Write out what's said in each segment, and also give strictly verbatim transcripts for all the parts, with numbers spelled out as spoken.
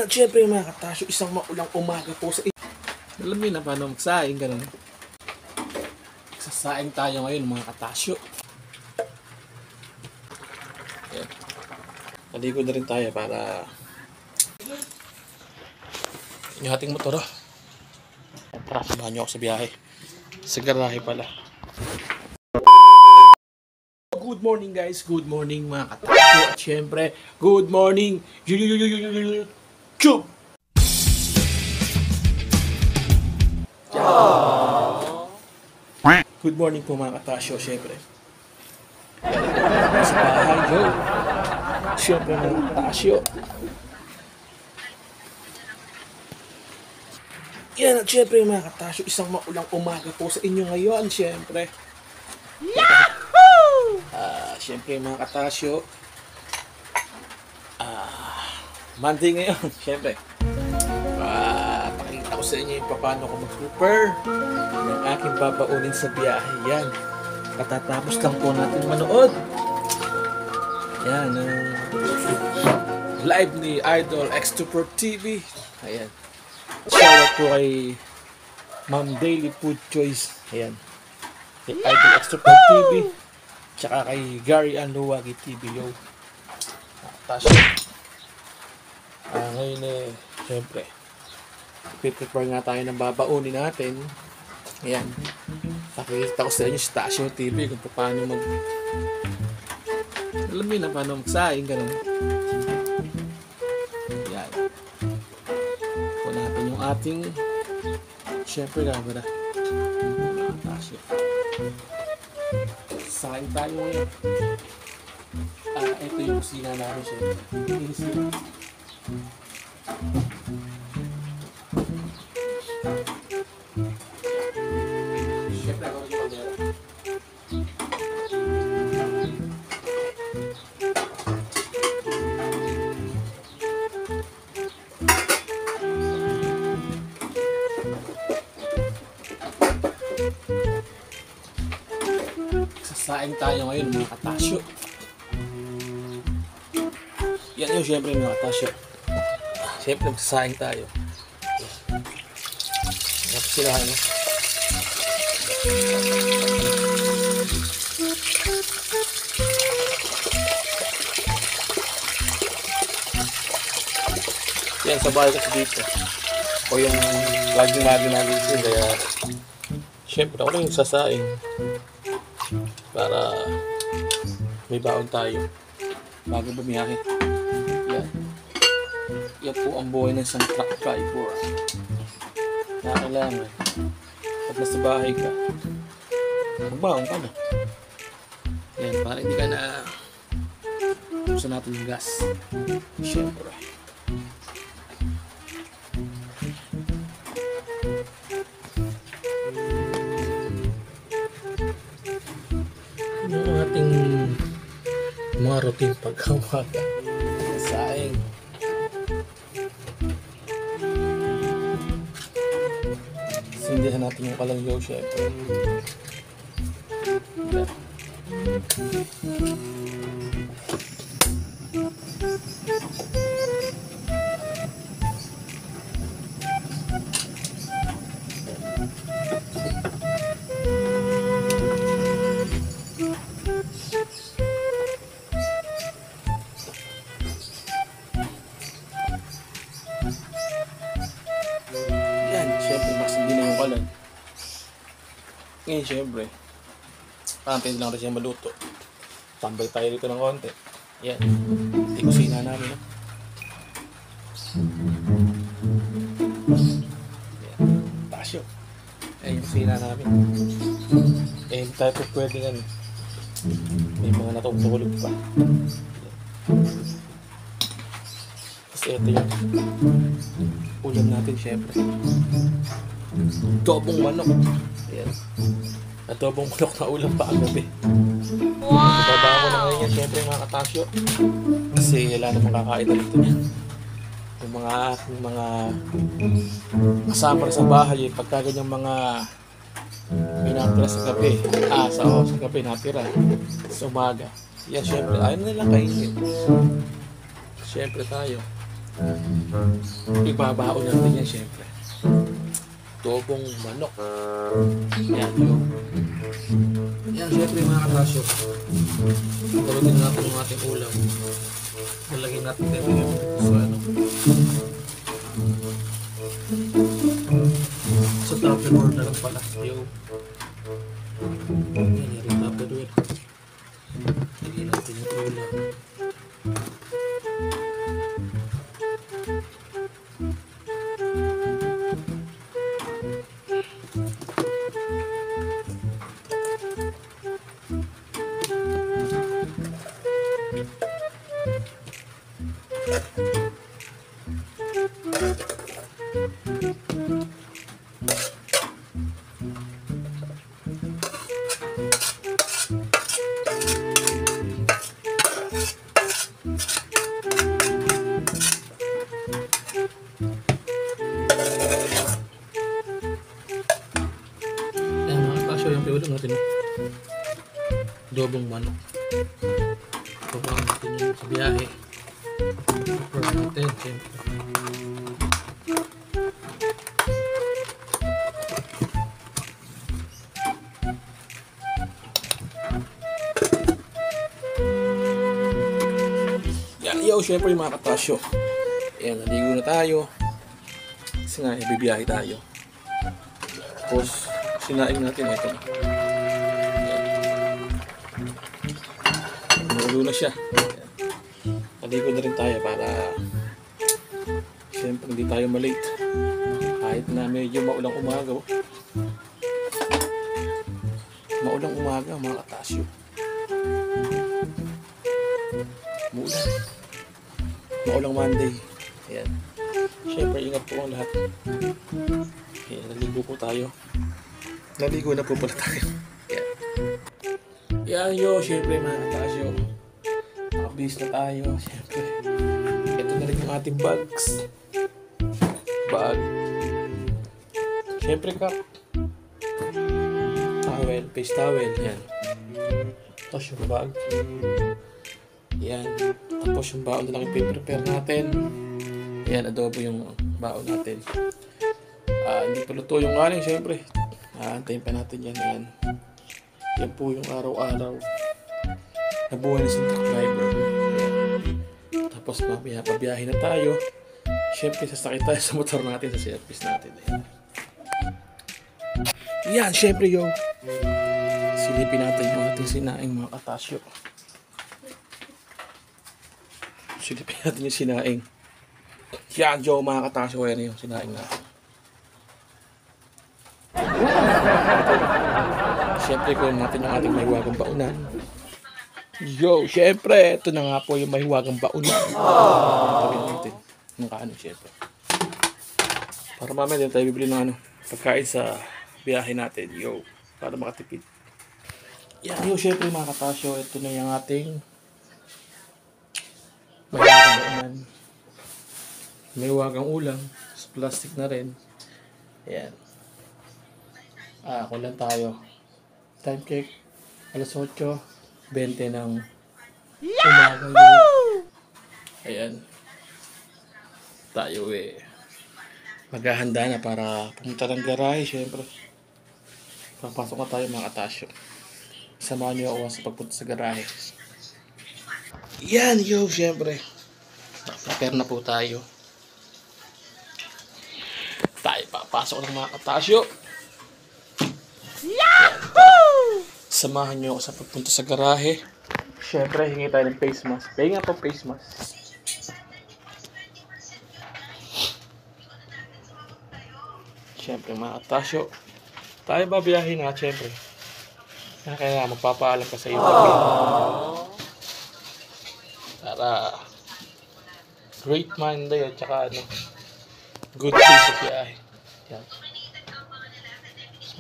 Yan at syempre mga katasyo, isang maulang umaga po sa inyo. Alam niyo na paano magsaing, ganun. Magsasaing tayo ngayon mga katasyo. Yan. Naligo na rin tayo para yung ating motor. Oh. Tara, samahan niyo ako sa biyahe. Sa garahe pala. Good morning guys, good morning mga katasyo. At syempre, good morning YouTube! Good morning po mga katasyo, syempre. Sa bahay, yo. Syempre mga katasyo. Yan at syempre mga katasyo, isang maulang umaga po sa inyo ngayon, syempre. Yahoo! Uh, syempre mga katasyo, uh, Monday ngayon, syempre. Uh, pakita ko sa inyo yung paano ko mag-prepare ng aking babaunin sa biyahe. Yan. Katatapos lang po natin manood. Yan. Uh, live ni Idol X two four T V. Ayan. Shoutout po kay Ma'am Daily Food Choice. Ayan. Kay Idol X two four T V. Tsaka kay Gary Anluwagi T V. Yo. Tasha. Ah, ngayon eh, syempre. Prepare nga tayo ng babaunin natin. Ayan. Pakita ko sa inyo si Tasha T V kung paano mag... Alam niyo na paano magsaing, ganun. Ayan. Kung natin yung ating... Siyempre camera. Tasha. Saing tayo ngayon. Ah, ito yung kusina namin siya. Kusina. Siyempre ako rin yung pagdera. Sasaing tayo ngayon mga katasyo. Yan yun siyempre mga katasyo. Siyempre magsasaing tayo. Tapos sila ano. Yan sa bahay kasi dito. O yung laging-laging nagising. Kaya siyempre ako lang yung sasaing. Para may baon tayo bago bumiyahe. Yan. Yan po ang buhay ng isang truck driver. Kaya kailangan pag nasa bahay ka, magbaon ka na. Yan, para hindi ka na gusto natin yung gas. Siyempre. Yung ating mga routine pagkawaga. Saing. Sindihan natin yung kalangyaw, syempre. Yeah. Ngayon syempre, pantay lang rin siya maluto. Tambay tayo dito ng konti. Yan, yung kusina namin. No? Yan, tasyo. Yan yung kusina namin. Eh, hindi tayo po pwede nga. May mga natutulog pa. Tapos ito yung ulam natin syempre. Dobong manok. Ayan. Adobong manok na ulam pa ang gabi. Wow! Bababa ko na ngayon yan, syempre mga katasyo. Kasi wala namang kakain na rito niyan. Yung mga yung mga kasama sa bahay, eh, pagka ganyang mga may natira sa gabi. Ah, sa, oh, sa gabi natira. Sa umaga. Yan, syempre, ayaw na nilang kainin. Syempre tayo. Ibabaon natin yan syempre. Adobong manok. Yan yung. Yan syempre mga katasyo. Galutin natin yung ating ulam. Lalagyan natin dito yung so ano. Sa tupperware na lang pala. Yung. Yan yung tupperware. Lagyan natin yung ulam. Yung piulam natin adobong manok. Pabahan natin yung sa biyahe. Pepper natin siyempre. Yan yo, siyempre yung mga katasyo. Yan, naligo na tayo kasi nga ibibiyahe tayo. Tapos sinaing natin ito na. Magulo na siya. Naligo na rin tayo para siyempre hindi tayo malate. Kahit na medyo maulang umaga. Maulang umaga mga katasyo. Maulan. Maulang Monday. Ayan. Siyempre ingat po ang lahat. Ayan, naligo po tayo. Naligo na po pala tayo. Yan. Yan yo, syempre mga katasyo. Nakabihis na tayo, syempre. Ito na rin yung ating bags. Bag. Syempre cup. Towel, face towel. Yan. Tapos yung bag. Yan. Tapos yung baon na lang i-prepare natin. Yan, adobo yung baon natin. Ah, hindi pa luto yung aling, syempre. Aantayin pa natin yan. Yan. Yan po yung araw-araw na buhay ng truck driver. Tapos mamaya pabiyahe na tayo. Siyempre sasakit tayo sa motor natin, sa service natin. Yan, yan siyempre yo. Silipin natin yung ating sinaing mga katasyo. Silipin natin yung sinaing. Yan yo mga katasyo. Yan yung sinaing natin. Siyempre kunin natin yung ating mahiwagang baunan. Yo, siyempre, ito na nga po yung mahiwagang baunan. Tawin natin ng kaano siyempre. Para mamaya din tayo bibili ng ano, pagkain sa biyahe natin. Yo, para makatipid. Yan yo, siyempre mga katasyo, ito na yung ating mahiwagang baunan. Mahiwagang ulam. Sa plastic na rin. Ayan. Ah, kulang tayo. Time check, alas otso twenty ng umaga. Ayan. Tayo eh. Maghahanda na para pumunta ng garahe, syempre. Papasok na tayo mga katasyo. Samahan niyo ako sa pagpunta sa garahe. Yan, yo, syempre. Prepare na po tayo. Tayo papasok ng mga katasyo. Yahoo! Samahan nyo ako sa pagpunta sa garahe. Siyempre, hingi tayo ng face mask. Pahinga po face mask. Siyempre, mga katasyo. Tayo babiyahin na, siyempre. Kaya magpapaalam ka sa iyo. Para great mind day at saka ano, good day sa biyahe. Yan. So,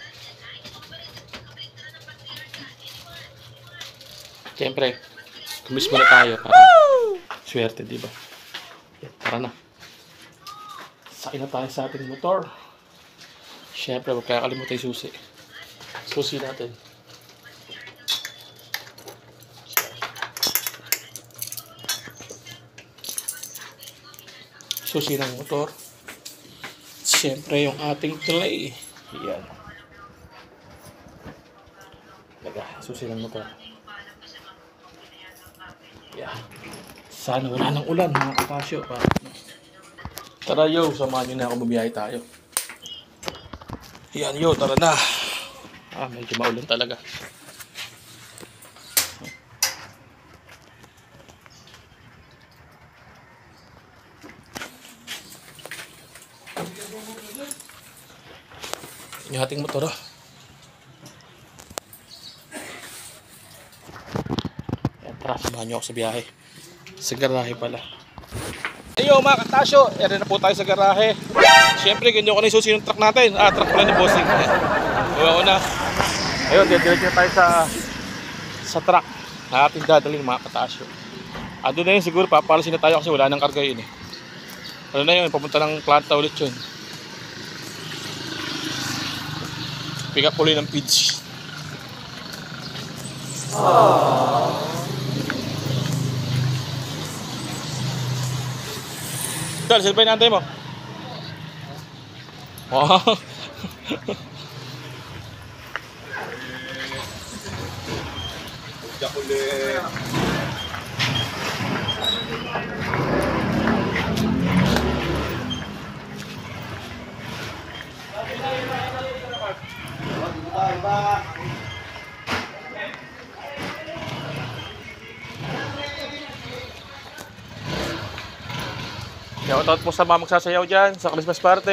siyempre, kumis muna tayo para swerte, di ba? Yan, tara na. Sakay na tayo sa ating motor. Siyempre, huwag kaya kalimutan yung susi. Susi natin. susi ng motor. Siyempre yung ating tray. Yan. Laga, susi ng motor. Yan. Sana wala ng ulan mga kapasyo. Tara yo, samahan nyo na ako, bumiyahe tayo. Yan yo, tara na. Ah, medyo maulan talaga. Yung ating motor, oh. Yan, tara, samahan nyo ako sa biyahe. Sa garahe pala. Ayo mga katasyo, ere na po tayo sa garahe. Siyempre, ganyan ko na yung susi ng truck natin. Ah, truck pala ni Bossing. Uwa ko na. Ayun, diretso na tayo sa sa truck na ating dadalhin mga katasyo. Ah, doon na yun siguro, papalasin na tayo kasi wala nang karga yun eh. Ano na yun, papunta ng planta ulit yun. Pick up ulit ng feeds. Aww. Dal, sino ba yung nantay mo? Wow. Ulit. Shoutout po sa mga magsasayaw dyan sa Christmas party.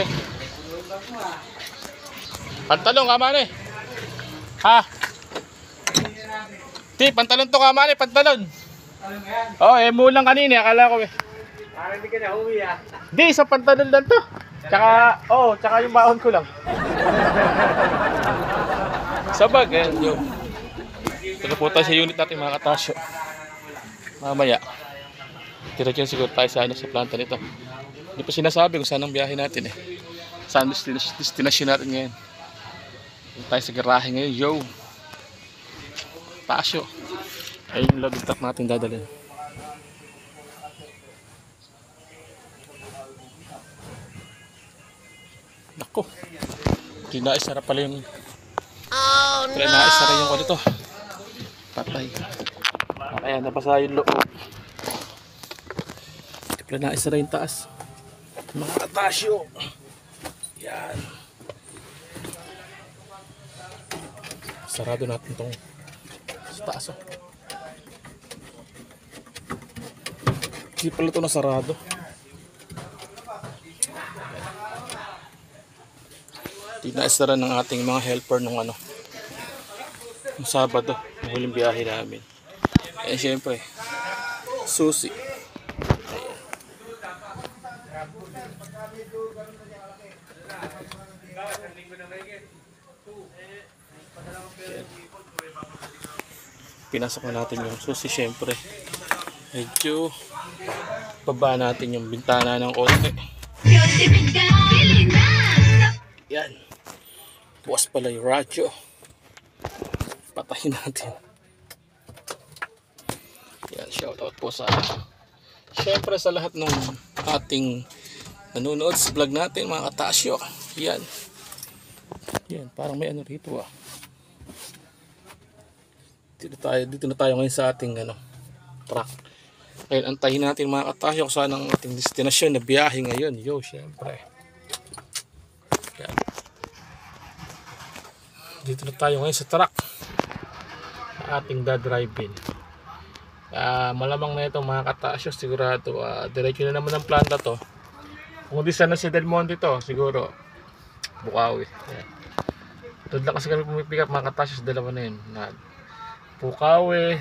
Pantalon ka man eh. Ha? Di, pantalon to ka man eh, pantalon. Oo, oh, eh mulang kanina, akala ko eh. Parang hindi ka na uwi ah. Di, sa pantalon lang to. Tsaka, oo, oh, tsaka yung baon ko lang. Sabag, eh, yo. Ito po tayo sa unit natin mga katasyo. Mamaya. Diretso yun siguro tayo sa, ano, sa planta nito. Hindi pa sinasabi kung saan ang biyahe natin eh. Saan destination, destination natin ngayon. Dito tayo sa garahe ngayon, yo. Tasyo. Ayun yung loading truck natin dadalhin. Nako. Hindi naisara pala yung... Oh no! Pero naisara yung ko dito. Patay. Kaya napasa yung loob. Hindi pala naisara yung taas. Mga katasyo. Yan. Sarado natin itong sa taas. Oh. Hindi pala ito nasarado. Tinaisara ng ating mga helper nung ano, nung Sabado, nung huling biyahe namin. Eh syempre, susi. Ayan. Pinasok na natin yung susi syempre. Medyo baba natin yung bintana ng konti. Yan. Bukas pala yung radyo. Patayin natin. Yan, shoutout po sa syempre sa lahat ng ating nanonood sa vlog natin mga katasyo. Yan. Yan, parang may ano rito ah. Dito tayo, dito na tayo ngayon sa ating ano, truck. Ngayon, antayin natin mga katasyo kung saan ang ating destinasyon na biyahe ngayon. Yo, syempre. Yan. Dito na tayo ngayon sa truck. Ating dadrive-in. Uh, malamang na ito mga katasyo, sigurado. Uh, diretso na naman ang planta to. Kung di sana si Del Monte to, siguro Bukawi. Yan. Doon lang kasi kami pumipick up mga katasyo sa dalawa na yun. Na Bukawi,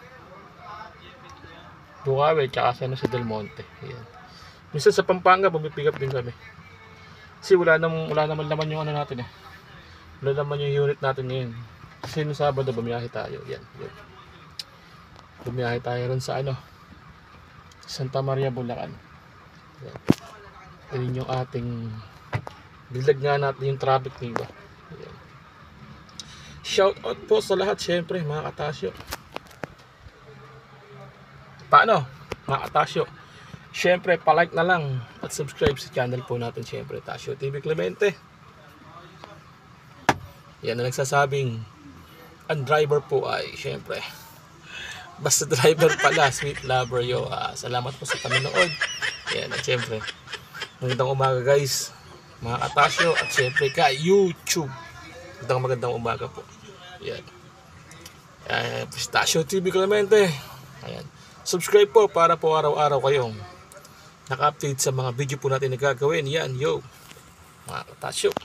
Bukawi, tsaka sana sa Del Monte. Yan. Minsan sa Pampanga pumipick up din kami. Kasi wala naman, wala naman laman yung ano natin eh. Wala naman yung unit natin ngayon. Kasi nung Sabado bumiyahe tayo. Yan, yan. Bumiyahe tayo rin sa ano, Santa Maria, Bulacan. Yan. Yan yung ating bilag nga natin yung traffic nito. Yan. Shout out po sa lahat syempre mga katasyo. Paano mga katasyo? syempre palike na lang at subscribe sa channel po natin, syempre Tasio T V Clemente. Yan na nagsasabing ang driver po ay syempre basta driver pala, sweet lover yo. Ah, salamat po sa panonood. Yan, at syempre magandang umaga guys, mga katasyo, at syempre ka YouTube. Magandang magandang umaga po. Yan. Uh, Tasio T V Clemente. Ayan. Subscribe po para po araw-araw kayong naka-update sa mga video po natin na gagawin. Yan, yo. Mga katasyo.